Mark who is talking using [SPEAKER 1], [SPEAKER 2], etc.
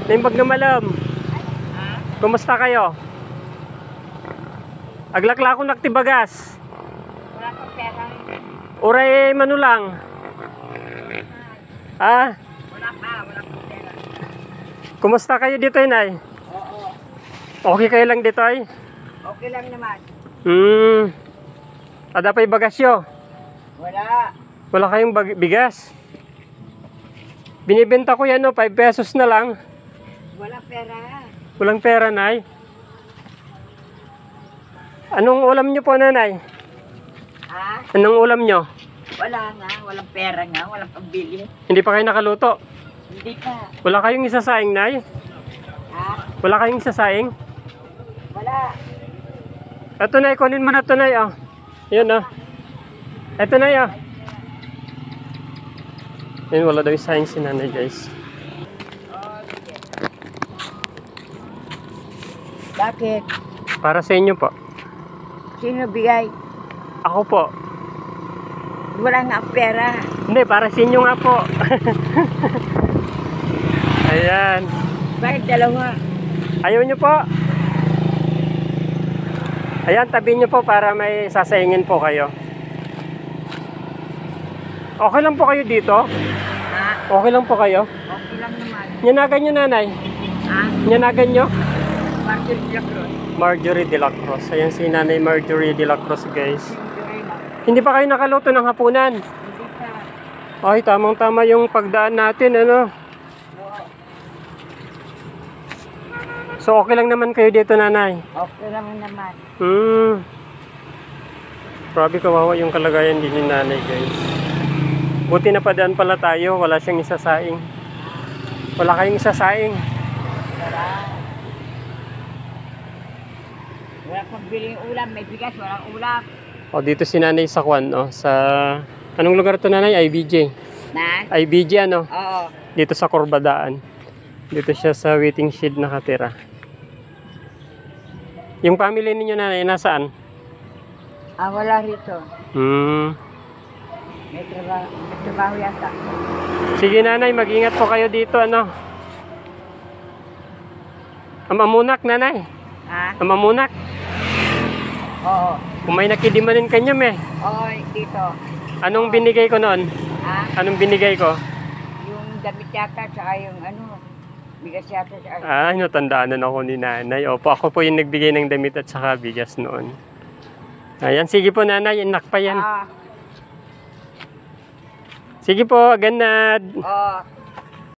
[SPEAKER 1] Naimbag na malam. Kumusta kayo? Aglakla ko naktibagas.
[SPEAKER 2] Wala pang pera.
[SPEAKER 1] Uray manulang. Ah,
[SPEAKER 2] Wala pang pera.
[SPEAKER 1] kumusta kayo dito, Inay?
[SPEAKER 2] Oo.
[SPEAKER 1] Okay kayo lang dito, ay?
[SPEAKER 2] Okay lang naman.
[SPEAKER 1] Ada pa'y bagasyo?
[SPEAKER 2] Wala.
[SPEAKER 1] Wala kayong bigas? Binibenta ko yan, 5 pesos na lang.
[SPEAKER 2] Wala pera.
[SPEAKER 1] Walang pera, Nay. Anong ulam nyo po, Nanay?
[SPEAKER 2] Ha?
[SPEAKER 1] Anong ulam nyo?
[SPEAKER 2] Wala nga. Walang pera nga. Walang pambili.
[SPEAKER 1] Hindi pa kayo nakaluto?
[SPEAKER 2] Hindi pa.
[SPEAKER 1] Wala kayong isasaing, Nay?
[SPEAKER 2] Ha?
[SPEAKER 1] Wala kayong isasaing?
[SPEAKER 2] Wala.
[SPEAKER 1] Ito, Nay, kunin mo na ito, Nay, oh. Yun, oh. Ito, Nay, oh. Yun, wala daw isaing si Nanay, guys.
[SPEAKER 2] Bakit?
[SPEAKER 1] Para sa inyo po.
[SPEAKER 2] Sino bigay?
[SPEAKER 1] Ako po.
[SPEAKER 2] Wala nga pera.
[SPEAKER 1] Hindi, para sa inyo nga po. Ayan.
[SPEAKER 2] Bakit dalawa?
[SPEAKER 1] Ayaw nyo po. Ayan, tabi nyo po para may sasaingin po kayo. Okay lang po kayo dito?
[SPEAKER 2] Ha?
[SPEAKER 1] Okay lang po kayo?
[SPEAKER 2] Okay lang naman.
[SPEAKER 1] Nyanagan nyo, Nanay.
[SPEAKER 2] Ha?
[SPEAKER 1] Nyanagan nyo?
[SPEAKER 2] Martin Lacroix.
[SPEAKER 1] Marjorie de la Cruz. Ayan si Nanay Marjorie de la Cruz, guys.
[SPEAKER 2] Hindi na.
[SPEAKER 1] Hindi pa kayo nakaluto ng hapunan?
[SPEAKER 2] Hindi pa.
[SPEAKER 1] Ay, tamang-tama yung pagdaan natin, ano?
[SPEAKER 2] Oo.
[SPEAKER 1] So, okay lang naman kayo dito, Nanay?
[SPEAKER 2] Okay lang naman.
[SPEAKER 1] Grabe, kawawa yung kalagayan din ni Nanay, guys. Buti na padaan pala tayo, wala siyang isasaing. Wala kayong isasaing.
[SPEAKER 2] Wala. Wala pang biling ulam. May bigas. Walang ulam.
[SPEAKER 1] O, dito si Nanay sa Kwan, oh, sa... Anong lugar to, Nanay? IBJ.
[SPEAKER 2] Na?
[SPEAKER 1] IBJ, ano?
[SPEAKER 2] Oo.
[SPEAKER 1] Dito sa Corbadaan. Dito siya sa waiting shed nakatira. Yung family ninyo, Nanay, nasaan?
[SPEAKER 2] Wala rito. May trabaho yata.
[SPEAKER 1] Sige, Nanay, mag-ingat po kayo dito, ano? Amamunak, Nanay.
[SPEAKER 2] Ha?
[SPEAKER 1] Amamunak.
[SPEAKER 2] Oo.
[SPEAKER 1] Kung may nakidimanin kanya, me.
[SPEAKER 2] Oo, dito.
[SPEAKER 1] Anong binigay ko noon?
[SPEAKER 2] Ha?
[SPEAKER 1] Anong binigay ko?
[SPEAKER 2] Yung damit yata, tsaka yung ano, bigas yata, tsaka...
[SPEAKER 1] Ah, natandaan na ako ni Nanay. Opo, ako po yung nagbigay ng damit at saka bigas noon. Ayan, sige po, Nanay, inak pa yan. Sige po, ganad.
[SPEAKER 2] Oo.